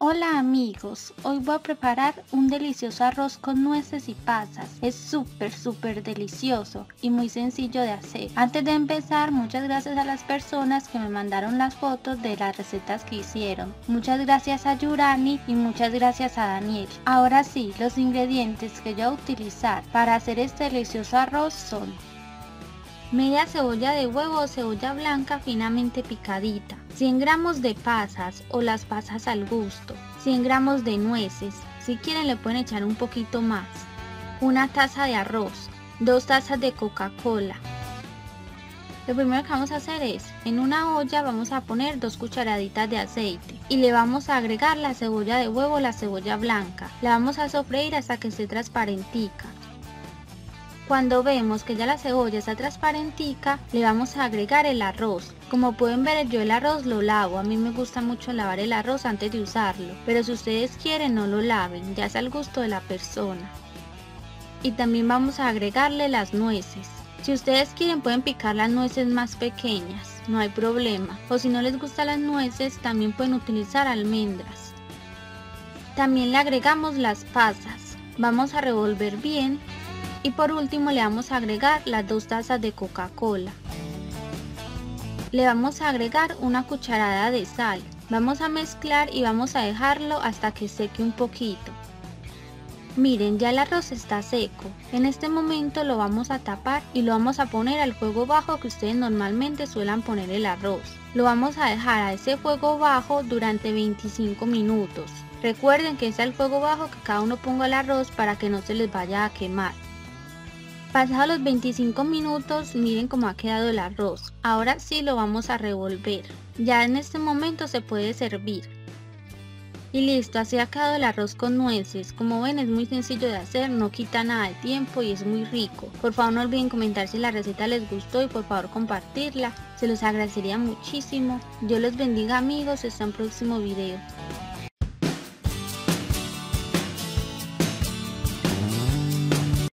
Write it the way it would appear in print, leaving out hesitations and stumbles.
Hola amigos, hoy voy a preparar un delicioso arroz con nueces y pasas. Es súper delicioso y muy sencillo de hacer. Antes de empezar, muchas gracias a las personas que me mandaron las fotos de las recetas que hicieron. Muchas gracias a Yurani y muchas gracias a Daniel. Ahora sí, los ingredientes que yo voy a utilizar para hacer este delicioso arroz son: media cebolla de huevo o cebolla blanca finamente picadita, 100 gramos de pasas o las pasas al gusto, 100 gramos de nueces, si quieren le pueden echar un poquito más, una taza de arroz, 2 tazas de Coca-Cola. Lo primero que vamos a hacer es, en una olla vamos a poner 2 cucharaditas de aceite y le vamos a agregar la cebolla de huevo o la cebolla blanca. La vamos a sofreír hasta que esté transparentica. Cuando vemos que ya la cebolla está transparentica, le vamos a agregar el arroz. Como pueden ver, yo el arroz lo lavo. A mí me gusta mucho lavar el arroz antes de usarlo, pero si ustedes quieren no lo laven, ya es al gusto de la persona. Y también vamos a agregarle las nueces. Si ustedes quieren pueden picar las nueces más pequeñas, no hay problema. O si no les gustan las nueces, también pueden utilizar almendras. También le agregamos las pasas. Vamos a revolver bien. Y por último le vamos a agregar las 2 tazas de Coca-Cola. Le vamos a agregar una cucharada de sal. Vamos a mezclar y vamos a dejarlo hasta que seque un poquito. Miren, ya el arroz está seco. En este momento lo vamos a tapar y lo vamos a poner al fuego bajo que ustedes normalmente suelen poner el arroz. Lo vamos a dejar a ese fuego bajo durante 25 minutos. Recuerden que es al fuego bajo que cada uno ponga el arroz para que no se les vaya a quemar. Pasados los 25 minutos, miren cómo ha quedado el arroz. Ahora sí lo vamos a revolver. Ya en este momento se puede servir. Y listo, así ha quedado el arroz con nueces. Como ven, es muy sencillo de hacer, no quita nada de tiempo y es muy rico. Por favor no olviden comentar si la receta les gustó y por favor compartirla. Se los agradecería muchísimo. Dios los bendiga amigos, hasta un próximo video.